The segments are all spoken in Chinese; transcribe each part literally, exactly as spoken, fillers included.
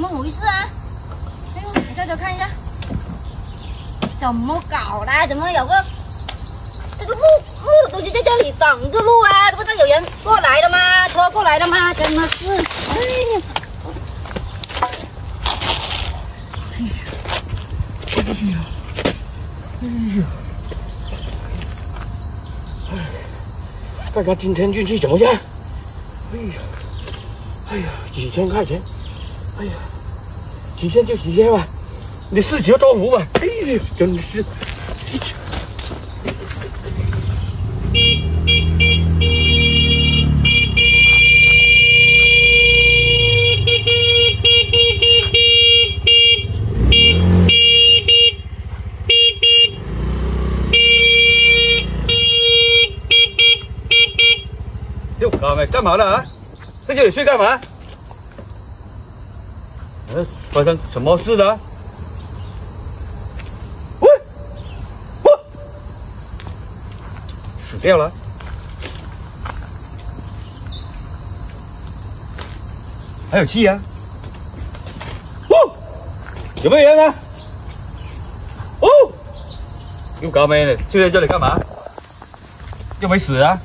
么回事啊？哎呦，小小看一下，怎么搞的？怎么有个这个路路的东西在这里挡着路啊？不是有人过来的吗？车过来的吗？真的是，哎呀！哎呀！哎呀！哎呀！大家今天运气怎么样？哎呀！哎呀，几千块钱！哎呀，几千就几千吧，你自求多福吧。哎呀，真是。又搞没干嘛了啊？在这里睡干嘛？呃，发生什么事了？喂，喂，死掉了！还有气啊！哦，有没有人啊？哦，又搞没了，睡在这里干嘛？又没死啊？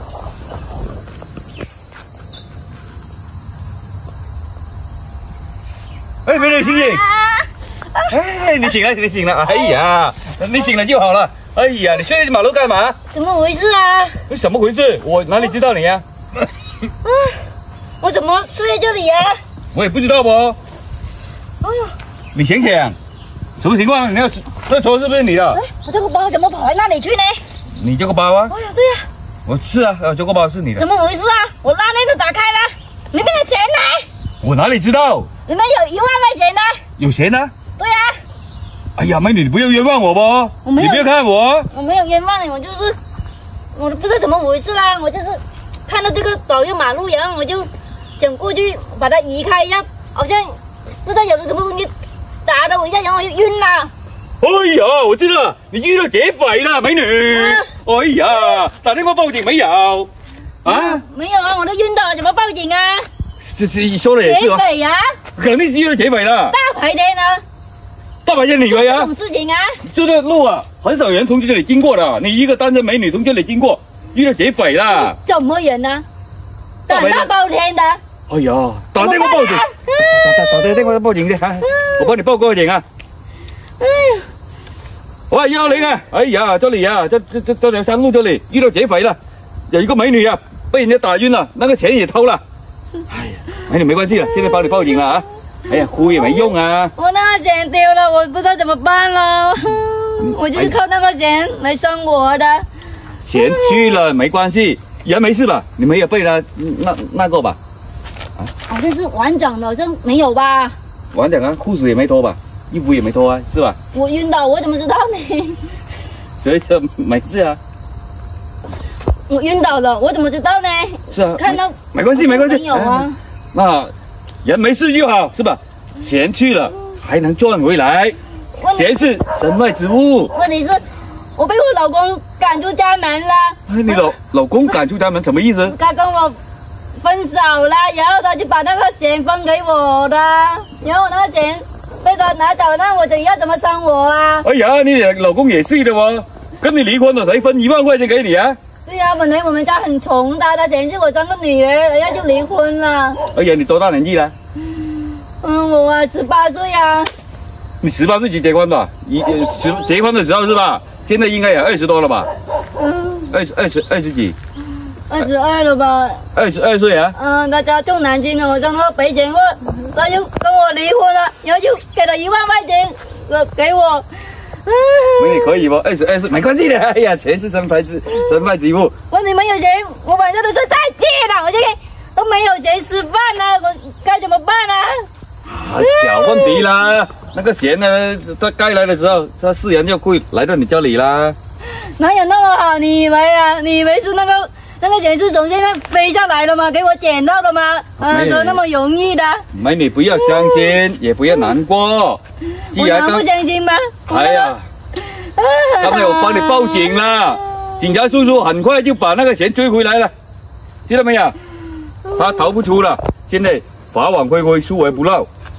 哎，美女醒醒！哎，你醒了，你醒了！哎呀，你醒了就好了。哎呀，你睡在马路干嘛？ 怎么回事啊？ 怎么回事？我哪里知道你呀、啊？ 啊，我怎么睡在这里呀、啊？ 我也不知道不。哎呦， 你醒醒，什么情况？你要这车是不是你的？ 哎，我这个包怎么跑到那里去呢？ 你这个包啊？ 哎呀，对呀、啊。 我是啊，这个包是你的。 怎么回事啊？我拉链都打开了，里面的钱呢？ 我哪里知道？ 里面有一万块钱呢。 有钱呢？ 对呀、啊。 哎呀，美女，你不要冤枉我不？ 我没有， 你不要看我。 我没有冤枉你，我就是，我都不知道怎么回事啦。我就是看到这个导游马路，然后我就想过去把它移开一下，好像不知道有个什么东西打到我一下，然后我就晕了。 哎呀，我知道了，你遇到劫匪了，美女。啊、哎呀，打电话报警没有？啊？ 没有啊，我都晕到了，怎么报警啊？ 这这说的也是劫匪啊？ 肯定是遇到劫匪了。 大白天呢？ 大白天你以为啊？ 这种事情啊？ 这个路啊，很少人从这里经过的。你一个单身美女从这里经过，遇到劫匪了。 怎么人呢？大大包天的。 哎呀，打电话报警，打打打电话报警去，我帮你报个警啊。哎呀，喂，幺零啊！哎呀，这里啊，这这这这条山路这里遇到劫匪了，有一个美女啊被人家打晕了，那个钱也偷了。哎呀，美女没关系了，现在帮你报警了啊。哎呀，哭也没用啊！ 我那个钱丢了，我不知道怎么办了。我就是靠那个钱来生活的。 钱去了没关系，人没事吧？你没有被他那那个吧？ 啊，好像是完整的，好像没有吧？ 完整啊，裤子也没脱吧？衣服也没脱啊，是吧？ 我晕倒，我怎么知道呢？ 所以说没事啊。 我晕倒了，我怎么知道呢？ 是啊， 看到没关系，没关系。 没有啊。 那人没事就好，是吧？钱去了还能赚回来，钱是身外之物。 问题是，我被我老公赶出家门了。 你老老公赶出家门什么意思？ 他跟我分手了，然后他就把那个钱分给我的，然后那个钱被他拿走，那我怎要怎么生活啊？ 哎呀，你老公也是的哦，跟你离婚了才分一万块钱给你啊？ 对呀、啊，本来我们家很穷的，他嫌弃我生个女儿，人家就离婚了。 哎呀，你多大年纪了？ 嗯，我啊十八岁啊。 你十八岁就结婚吧？一十结婚的时候是吧？现在应该也二十多了吧？嗯，二十二十二十几？ 二十二了吧？ 二十二岁啊？ 嗯，他家住南京了，我向他赔钱，我他就跟我离婚了，然后就给了一万块钱给我。 美女可以不？二十二岁没关系的。哎呀，钱是身外之身外之物。 我你们有钱，我晚上都说再见了，我这个都没有钱吃饭了，我该怎么办呢？ 啊，小问题啦。那个钱呢，他该来的时候，他自然就会来到你家里啦。 哪有那么好？你以为啊？你以为是那个那个钱是从这边飞下来了吗？给我捡到的吗？啊，说那么容易的？ 美女不要伤心，也不要难过。 我哪不相信吗？ 哎呀，刚才我帮你报警了，警察叔叔很快就把那个钱追回来了，知道没有？他逃不出了，现在法网恢恢，疏而不漏。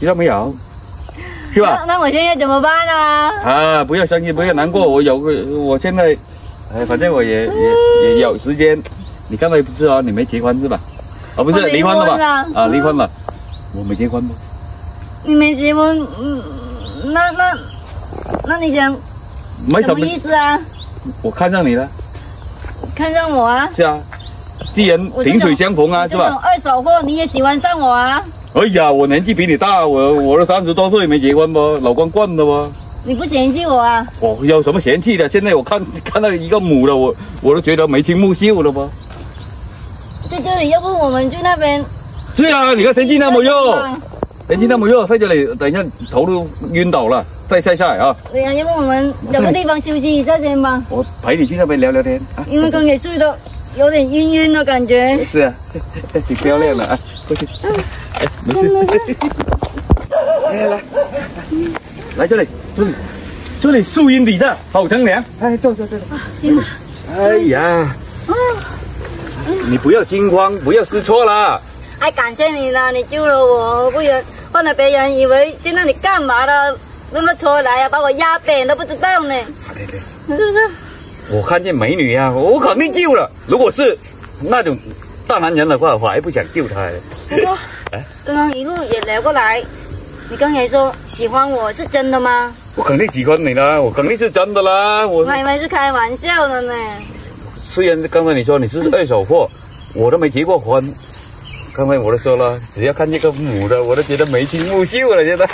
知道没有？是吧？ 那那我现在怎么办啊？ 啊，不要伤心，不要难过，我有个，我现在，哎，反正我也也也有时间。你刚才不是哦，你没结婚是吧？啊，不是离婚了吧？啊，离婚了，我没结婚吗？ 你没结婚，嗯，那那那你想没什么什么意思啊？ 我看上你了。 看上我啊？ 是啊，既然萍水相逢啊，是吧？ 这种二手货你也喜欢上我啊？ 哎呀，我年纪比你大，我我都三十多岁没结婚不，老光棍的不。 你不嫌弃我啊？ 我有什么嫌弃的？现在我看看到一个母的，我我都觉得眉清目秀了不。 在这里，要不我们去那边？ 对啊，你看天气那么热，天气那么热，在这里等一下头都晕倒了，再晒晒啊。 对呀，要不我们找个地方休息一下先吧。 我陪你去那边聊聊天啊。 因为刚才睡的有点晕晕的感觉。 是啊，挺漂亮的啊，过去。哎，没事。来来来这里，这里，这里树荫底下好乘凉。哎，坐坐坐坐。 行了。 哎呀，你不要惊慌，不要失措啦。 哎，感谢你了，你救了我，不然换了别人以为在那里干嘛的，那么出来啊，把我压扁都不知道呢。 对对， 是不是？ 我看见美女呀、啊，我肯定救了。如果是那种大男人的话，我还不想救他。 不过，刚刚一路也聊过来，你刚才说喜欢我是真的吗？ 我肯定喜欢你啦，我肯定是真的啦。我我还以为是开玩笑的呢。 虽然刚才你说你是二手货，我都没结过婚。刚才我都说了，只要看这个母的，我都觉得眉清目秀了，觉得。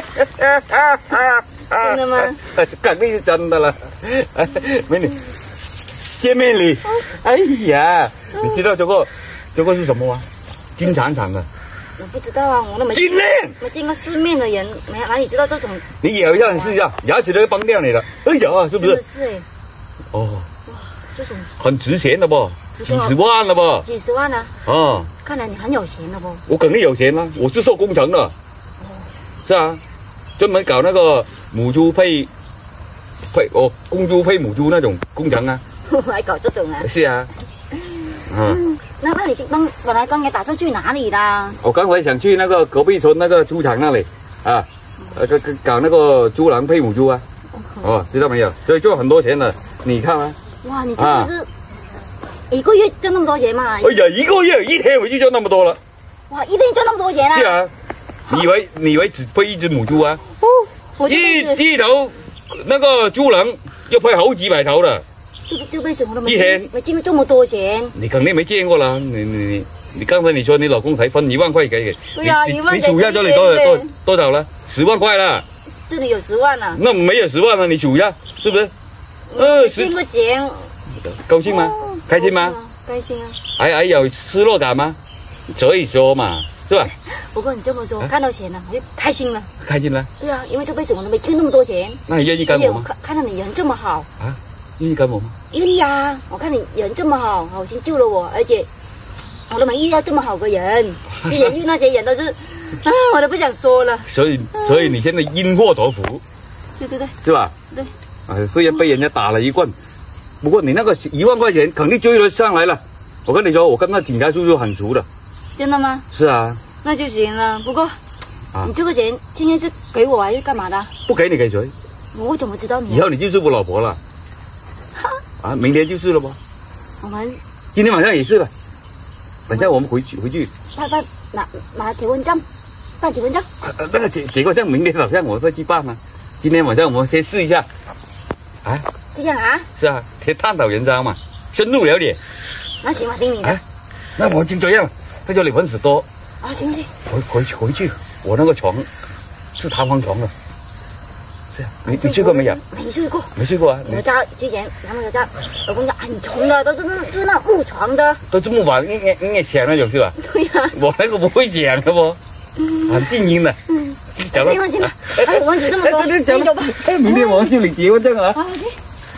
真的吗？ 肯定是真的了。美女，见面礼。哎呀，你知道这个这个是什么吗？金铲铲的。 我不知道啊，我都没金链， 没见过世面的人，没哪里知道这种。 你咬一下，你试一下，牙齿都会崩掉你的。哎呀，是不是？ 真的是哎。 哦。 哇，这种。 很值钱的不？几十万了不？ 几十万啊！ 啊， 看来你很有钱了不？ 我肯定有钱啦、啊，我是做工程的。哦。是啊，专门搞那个母猪配配哦，公猪配母猪那种工程啊。 还搞这种啊？ 是啊。嗯。 那那你刚本来刚才打算去哪里啦？ 我刚才想去那个隔壁村那个猪场那里啊，呃，搞搞那个猪栏配母猪啊。哦，知道没有？所以赚很多钱的，你看啊。 哇，你真的是。啊一个月挣那么多钱嘛？ 哎呀，一个月一天我就赚那么多了。 哇，一天赚那么多钱啊！ 是啊，你以为你以为只配一只母猪啊？ 哦，我一一头那个猪栏要配好几百头的。 这这辈子我都没一天没见过这么多钱。 你肯定没见过啦，你你你你刚才你说你老公才分一万块给你， 对呀，一万。 你数一下这里多少多多少了？十万块了。 这里有十万啊？ 那没有十万了，你数一下是不是？ 呃，见过钱。 高兴吗？开心吗？ 开心啊！ 还还有失落感吗？所以说嘛，是吧？ 不过你这么说，看到钱了，我就开心了。 开心了？ 对啊，因为这辈子我都没挣那么多钱。 那你愿意跟我吗？ 看看到你人这么好啊，愿意跟我吗？ 愿意啊！我看你人这么好，好心救了我，而且我都没遇到这么好的人，之前遇那些人都是啊，我都不想说了。 所以，所以你现在因祸得福。 对对对， 是吧？ 对。 哎，虽然被人家打了一棍。不过你那个一万块钱肯定追得上来了，我跟你说，我跟那警察叔叔很熟的。真的吗？ 是啊。 那就行了。不过，啊、你这个钱今天是给我还是干嘛的？ 不给你给谁？ 我怎么知道你、啊？ 以后你就是我老婆了。啊，明天就是了不？ 我们今天晚上也是了。等下我们回去回去。 办办拿拿结婚证，办结婚证。 呃，那个结结婚证明天早上我会去办吗？今天晚上我们先试一下。啊？ 这样啊？ 是啊，先探讨人渣嘛，深入了解。 那行吧，听你的。 啊，那我就这样，在这里粉丝多。 啊，行行。 回回去回去，我那个床是弹簧床的。是啊，你你睡过没有？ 没睡过。 没睡过啊？ 我家之前他们家老公家很重的，都是那就是那木床的。 都是木板，硬硬硬响那种是吧？ 对呀、啊。 我那个不会响的不，很静音的。嗯。 行了行了，哎，我们只这么多，你走吧。 哎，明天我要去领结婚证啊。 好去。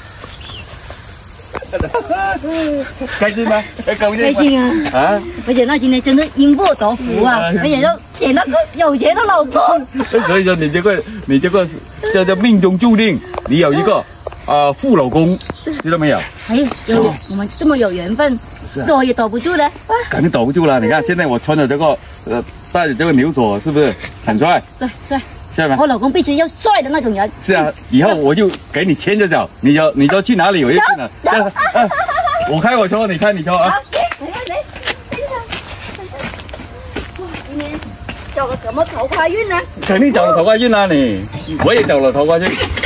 开心吗？高兴开心啊！啊！而且那今天真是因祸得福啊！而且又捡那个有钱的老公。 所以说你这个你这个叫做命中注定，你有一个啊、呃、富老公，知道没有？ 哎，有我们这么有缘分，躲也躲不住的。 肯定躲不住了！你看现在我穿的这个呃带着这位牛左是不是很帅？ 帅帅， 帅吗？ 我老公必须要帅的那种人。 是啊，以后我就给你牵着走，你就你就去哪里我就去哪。啊啊我开我车，你开你车啊。 来来来，哇，今年走了什么桃花运呢？ 肯定走了桃花运啦你，我也走了桃花运。